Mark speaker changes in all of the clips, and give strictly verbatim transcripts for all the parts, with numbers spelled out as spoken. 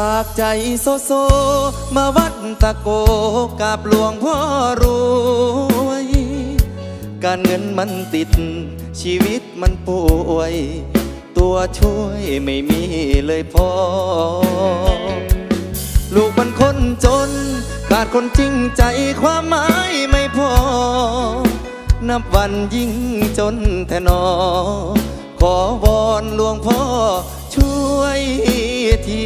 Speaker 1: ากใจโซโซมาวัดตะโกกับหลวงพ่อรวยการเงินมันติดชีวิตมันป่วยตัวช่วยไม่มีเลยพอลูกมันคนจนขาดคนจริงใจความหมายไม่พอนับวันยิ่งจนแทนอขอวอนหลวงพ่อช่วยที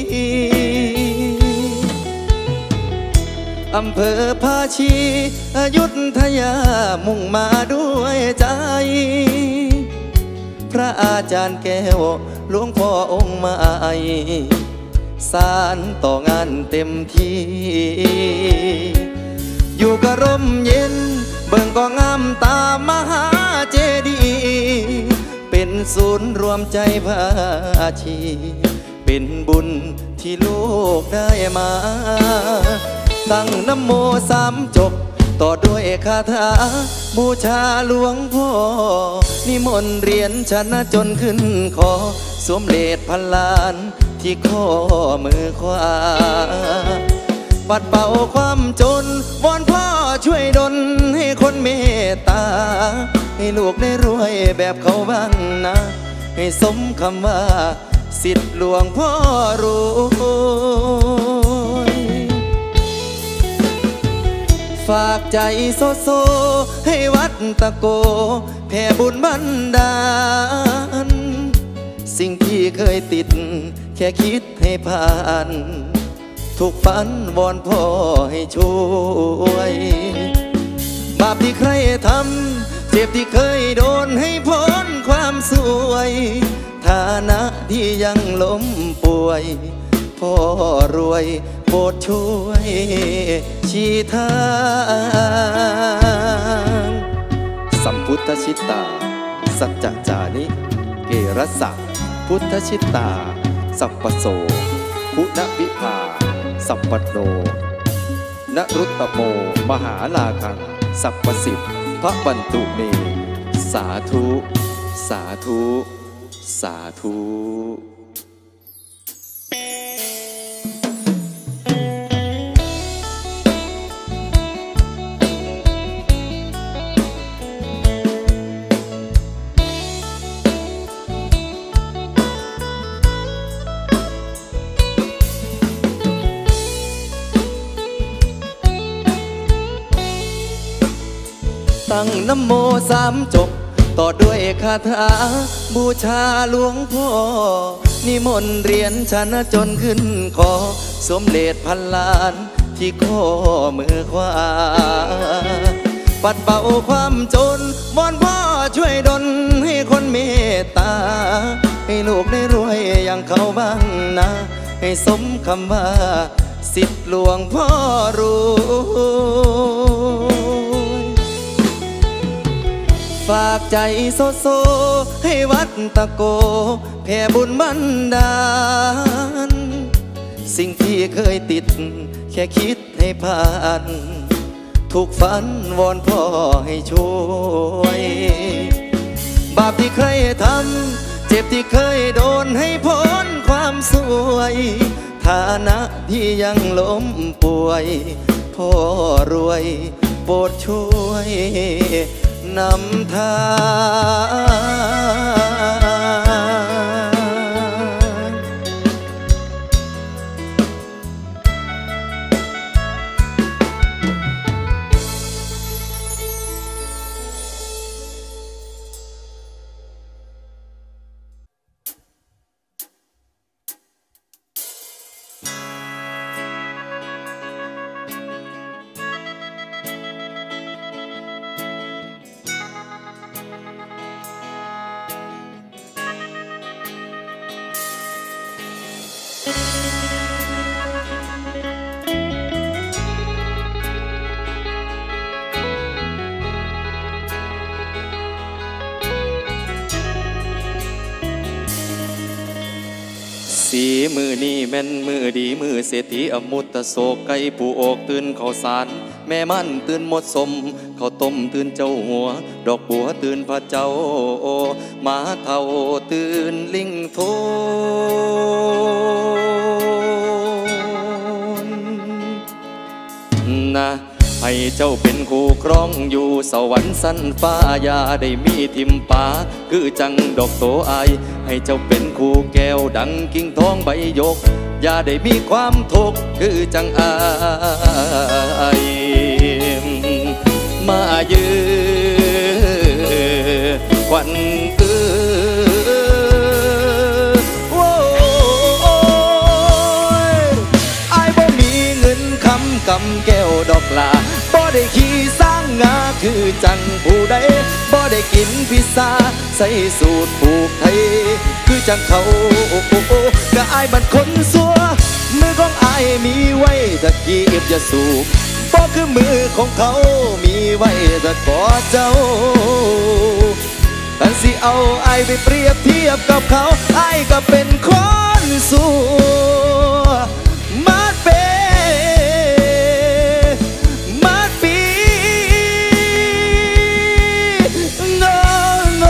Speaker 1: อำเภอภาชีอยุธยามุ่งมาด้วยใจพระอาจารย์แก้วหลวงพ่อองค์ใหม่สารต่องานเต็มที่อยู่กระร่มเย็นเบิ่งก็งามตามหาเจดีย์เป็นศูนย์รวมใจภาชีเป็นบุญที่ลูกได้มาตั้งนะโมสามจบต่อด้วยคาถาบูชาหลวงพ่อนิมนต์เรียนชนะจนขึ้นคอสวมเลดพันล้านที่ข้อมือขวาปัดเป่าความจนวอนพ่อช่วยดลให้คนเมตตาให้ลูกได้รวยแบบเขาบ้างนะให้สมคำว่าสิทธิ์หลวงพ่อรวยฝากใจโซโซให้วัดตะโกแผ่บุญบันดาลสิ่งที่เคยติดแค่คิดให้ผ่านทุกฝันวอนพ่อให้ช่วยบาปที่ใครทำเจ็บที่เคยโดนให้พ้นความสวยฐานะที่ยังล้มป่วยพ่อรวยโปรดช่วยชี้ทางสัมพุทธชิตตาสัจจจานิเกรสะพุทธชิตตาสัพพโสคุณวิภาสัพพโนนรุตตโมมหาลาคังสัพพสิทธิ์พระบันตุเมสาธุสาธุสาธุตั้งนะโมสามจบต่อด้วยคาถาบูชาหลวงพ่อนิมนต์เรียนชนะจนขึ้นคอสวมเลดพันล้านที่ข้อมือขวาปัดเป่าความจนวอนพ่อช่วยดลให้คนเมตตาให้ลูกได้รวยอย่างเขาบ้างนะให้สมคำว่าสิทธิ์หลวงพ่อรวยฝากใจโซโซให้วัดตะโกแผ่บุญบันดาลสิ่งที่เคยติดแค่คิดให้ผ่านทุกฝันวอนพ่อให้ช่วยบาปที่ใครทำเจ็บที่เคยโดนให้พ้นความสวยฐานะที่ยังล้มป่วยพ่อรวยโปรดช่วยนำทางสีมือนี่แม่นมือดีมือเศรษฐีอมุตตะโศกไก่ผู้อกตื่นข้าวสารแม่มันตื่นหมดสมข้าวต้มตื่นเจ้าหัวดอกบัวตื่นพระเจ้าหมาเท่าตื่นลิงโทนะให้เจ้าเป็นคู่ครองอยู่สวรรค์สั้นฟ้าอย่าได้มีทิมป่าคือจังดอกโตอายให้เจ้าเป็นคู่แก้วดังกิ่งทองใบยกอย่าได้มีความทุกข์คือจังอายมายืนควันเอื้อโอ้ยอายบ่มีเงินคำกำแก้วดอกลาบ่ได้ขี่สร้างงาคือจังผู้ใดบ่ได้กินพิซซ่าใส่สูตรผูกไทยคือจังเขาก็อายบันคนสัวมือของอายมีไว้ตะกี้บอย่าสูบบ่คือมือของเขามีไว้ตะกอดเจ้ากันสิเอาอายไปเปรียบเทียบกับเขาอายก็เป็นคนสัวมาดเปมาดปีโนโน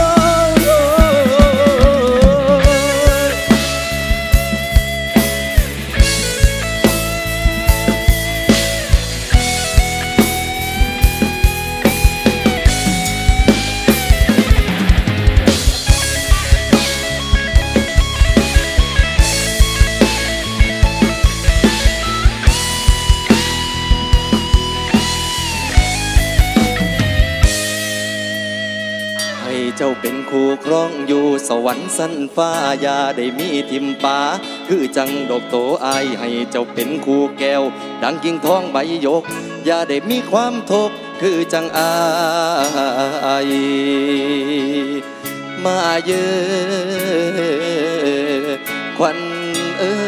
Speaker 1: เจ้าเป็นคู่ครองอยู่สวรรค์สั้นฟ้าอย่าได้มีทิมป่าคือจังดอกโตอายให้เจ้าเป็นคู่แก้วดังกิ่งทองใบยกอย่าได้มีความทุกข์คือจังอายมาเยอะควันเอ้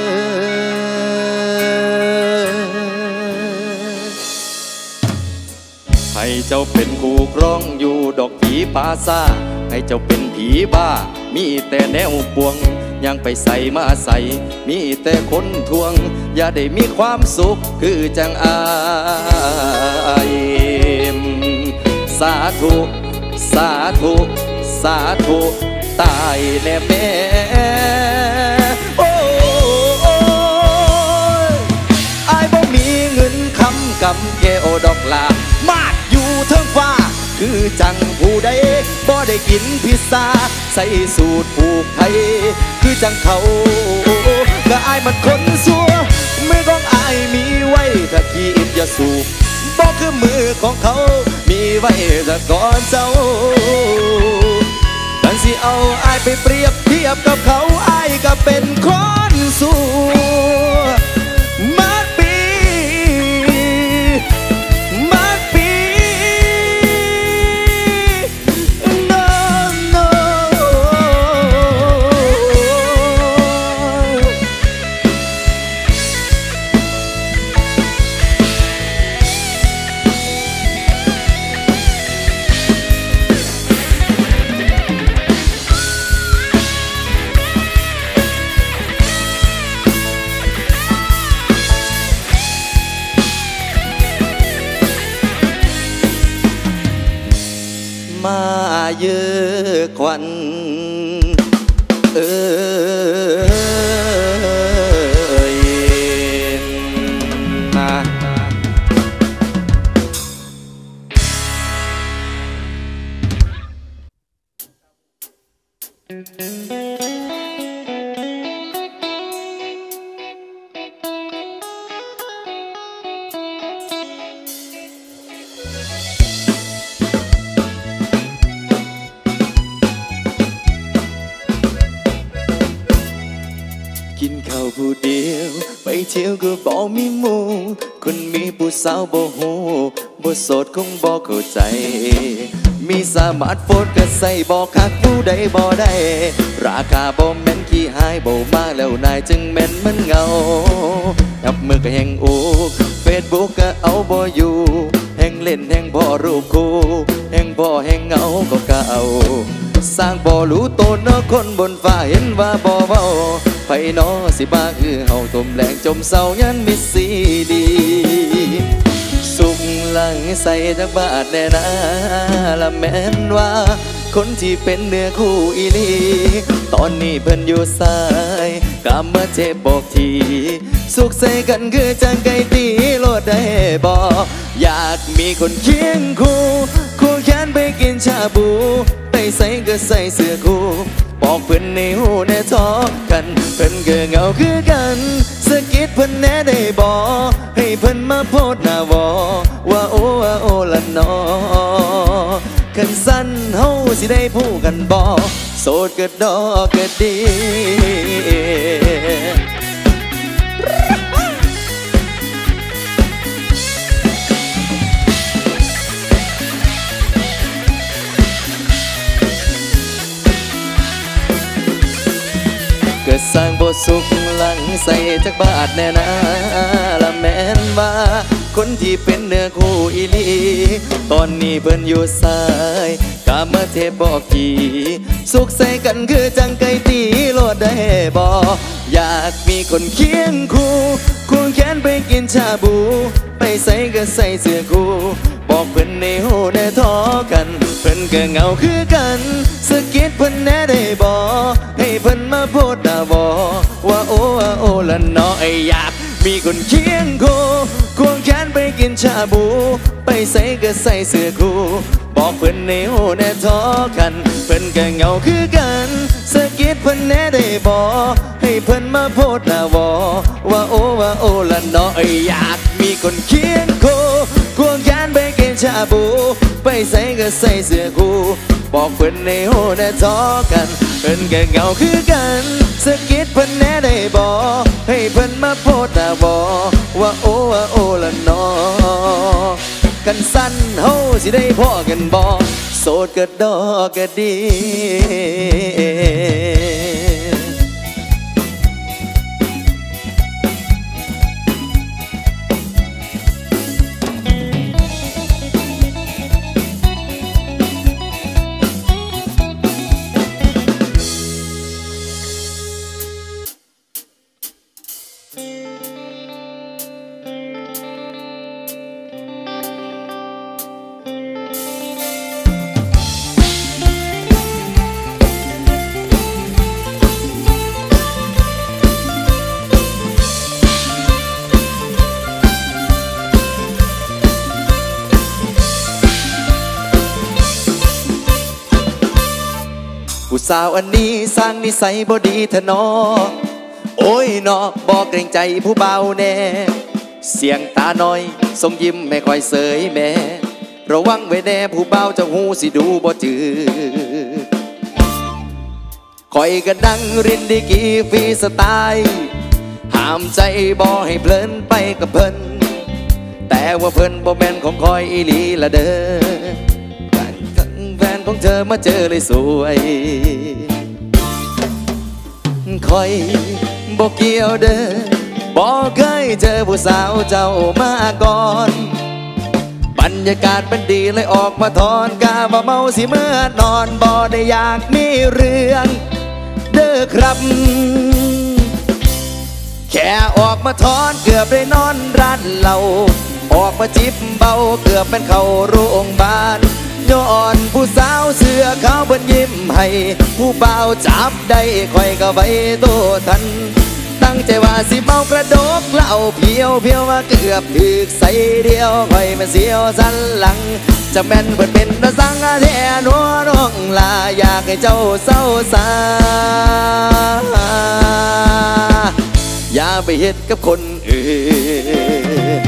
Speaker 1: ให้เจ้าเป็นคู่ครองอยู่ดอกผีปาซาให้เจ้าเป็นผีบ้ามีแต่แนวปวงยังไปใส่มาใส่มีแต่คนทวงอย่าได้มีความสุขคือจังอายสาธุสาธุสาธุตายแน่แม่โอ้อายบ่มีเงินคำกำแก้วดอกลามาดอยู่เทิงฟ้าคือจังผู้ใดบ่ได้กินพิซซ่าใส่สูตรผูกไทยคือจังเขาก็อายมันคนสัวมือของอายมีไว้ตะกี้อิบอย่าสูบบ่คือมือของเขามีไว้ตะก่อนเจ้าดันสิเอาอายไปเปรียบเทียบกับเขาอายก็เป็นคนสัวมาปีมาเยอะควันเอ้ยมากินข้าวผู้เดียวไปเที่ยวก็บอกมีหมู่คนมีผู้สาวบ่ฮู้บ่โสดคงบ่เข้าใจมีสมาร์ทโฟนก็ใส่บ่คักผู้ใดบ่ได้ราคาบ่แม่นขี้หายบ่มาแล้วนายจึงแม่นมันเงานับมือก็แห่งอูเฟซบุ๊กก็เอาบ่อยู่แห่งเล่นแห่งบ่รูปคู่แห่งบ่แห่งเงาก็เก่าสร้างบ่รู้ตนเนาะคนบนฟ้าเห็นว่าบ่เว้าไผน้อสิบ้าคือเฮาต้มแหลงจมเศร้ายันมิดซีดีสุกหลังใส่จักบาทแน่นะละแม่นว่าคนที่เป็นเนื้อคู่อีลี ตอนนี้เพิ่นอยู่สายกำมาเจ็บบอกทีสุขใส่กันคือจังไก่ตีโลดได้บอกอยากมีคนเคียงคู่คู่แขนไปกินชาบูไปใส่ก็ใส่เสื้อคู่บอกเพิ่นในหูในท้องกันเพิ่นก็เหงาคือกันสะกิดเพิ่นแน่ได้บอกให้เพิ่นมาโพดหน้าวอว่าโอ้ว่าโอ้ละนอคันสั้นเฮาสิได้พูดกันบ่โสดก็ดอกก็ดีเกิดสร้างบทสุขหลังใส่จากบาทแน่นาละแม่นว่าคนที่เป็นเนื้อคู่อีลีตอนนี้เพิ่นอยู่สายกามาเทพบอกทีสุขใส่กันคือจังไก่ตีโลดได้บอกอยากมีคนเคียงคู่ควงแขนไปกินชาบูไปใส่ก็ใส่เสื้อคู่บอกเพิ่นในหูในท้อกันเพิ่นก็เหงาคือกันสะกิดเพิ่นแน่ได้บอกให้เพิ่นมาโพดหน้าวอว่าโอ้ว่าโอ้ละน้อยอยากมีคนเคียงคู่ควงแขนไปกินชาบูไปใส่ก็ใส่เสื้อคู่บอกเพิ่นในหูในท้อกันเพิ่นก็เหงาคือกันสะกิดเพิ่นแน่ได้บอกให้เพิ่นมาโพดหน้าวอว่าโอ้ว่าโอ้ละน้อยอยากมีคนเคียงคู่ควงแขนไปกินชาบูไปใส่ก็ใส่เสื้อคู่บอกเพิ่นในหูในท้อกันเพิ่นก็เหงาคือกันสะกิดเพิ่นแน่ได้บอกให้เพิ่นมาโพดหน้าวอว่าโอ้ว่าโอ้ละนอกันสั้นเฮาสิได้พ่อกันบ่โสดก็ดอกก็ดีผู้สาวอันนี้สร้างนิสัยบ่ดีเถอะน้อโอ้ยน้อบอกเกรงใจผู้เบาแน่เสียงตาน้อยทรงยิ้มไม่ค่อยเสยแม่ระวังไว้แน่ผู้เบาจะหูสิดูบ่จืดคอยกระดังรินดีกีฟรีสไตล์ห้ามใจบ่ให้เพลินไปกับเพิ่นแต่ว่าเพิ่นบ่แม่นของคอยอีหลีละเด้อแฟนของเธอมาเจอเลยสวยคอยบอกเกี่ยวเด้อบอกเคยเจอผู้สาวเจ้ามาก่อนบรรยากาศมันดีเลยออกมาทอนกาว่าเมาสิเมื่อนอนบ่ได้อยากมีเรื่องเด้อครับแค่ออกมาทอนเกือบได้นอนร้านเหล้าออกมาจิบเบาเกือบเป็นเข้าโรงพยาบาลย้อนผู้สาวเสื้อขาวเบิ่นยิ้มให้ผู้บ่าวจับได้ค่อยก็ไว้โตทันตั้งใจว่าสิเมากระดกเหล้าเพียวเพียวมาเกือบถึกใส่เดียวค่อยมาเสียวสันหลังจะแม่นเพิ่นเป็นตะสังแท้นัวน้องลาอยากให้เจ้าเศร้าสาอย่าไปเฮ็ดกับคนอื่น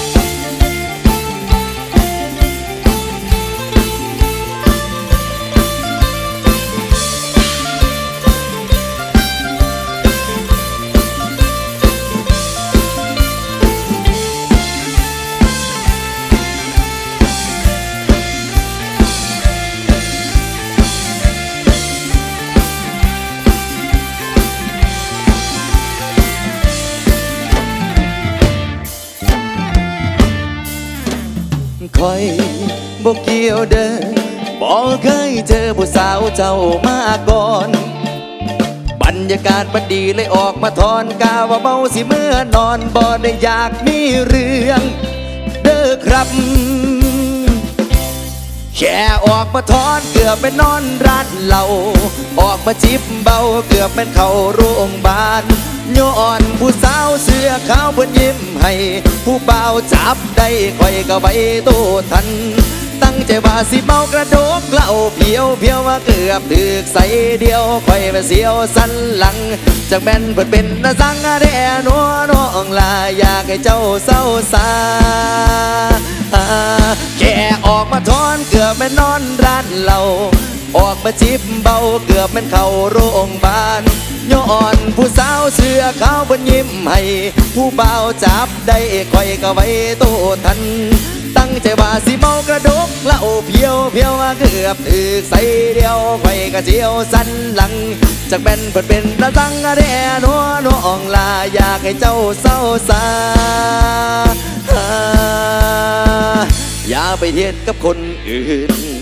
Speaker 1: คอยบอกเกี่ยวเด้อบอกเคยเจอผู้สาวเจ้ามาก่อนบรรยากาศมันดีเลยออกมาทอนกาว่าเมาสิเมื่อนอนบ่ได้อยากมีเรื่องเด้อครับแค่ออกมาทอนเกือบเป็นนอนร้านเหล้าออกมาจิบเบาเกือบเป็นเข้าโรงพยาบาลย้อนผู้สาวเสื้อขาวเพิ่นยิ้มให้ผู้เบาจับได้คอยก็ไปโตทันตั้งใจว่าสิเมากระโดกเหล้าเพียวเพียวมาเกือบถึกใส่เดียวคอยมาเสียวสันหลังจากแม่นเพิ่นเป็นนาสังแด่นัวน้องลาอยากให้เจ้าเศร้าสาแค่ออกมาทอนเกือบเป็นนอนร้านเหล้าออกมาจิบเบาเกือบเป็นเข้าโรงพยาบาลย้อนผู้สาวเสื้อขาวเพิ่นยิ้มให้ผู้เบาจับได้คอยก็ไว้โตทันตั้งใจว่าสิเมากระดกเหล้าเพียวเพียวมาเกือบถึกใส่เดียวคอยก็เจียวสันหลังจากแม่นเพิ่นเป็นตาสังแด่นัวน้องลาอยากให้เจ้าเศร้าสาอย่าไปเทียบกับคนอื่น